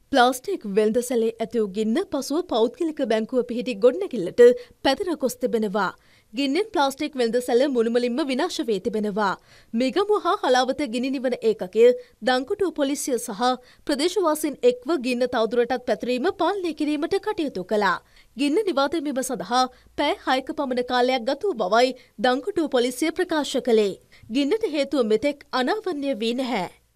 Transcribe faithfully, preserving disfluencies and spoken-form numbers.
Plastic වෙළඳසැලේ ඇති වූ ගින්න පසුව පෞද්ගලික බැංකුව පිහිටි ගොඩනැගිල්ලට පැතිර ගොස් තිබෙනවා. ගින්නෙන් ප්ලාස්ටික් වෙළඳසැල මුළුමනින්ම විනාශ වී තිබෙනවා. මිගමුව හා හලාවත ගිනි නිවන ඒකකය, දංකොටුව පොලිසිය සහ ප්‍රදේශවාසීන් එක්ව ගින්න තවදුරටත් පැතිරීම පාලනය කිරීමට කටයුතු කළා. ගින්න නිවා දැමීම සඳහා පැය හයක පමණ කාලයක් ගත වූ බවයි දංකොටුව පොලිසිය ප්‍රකාශ කළේ. ගින්නට හේතුව මෙතෙක් අනාවරණය වී නැහැ.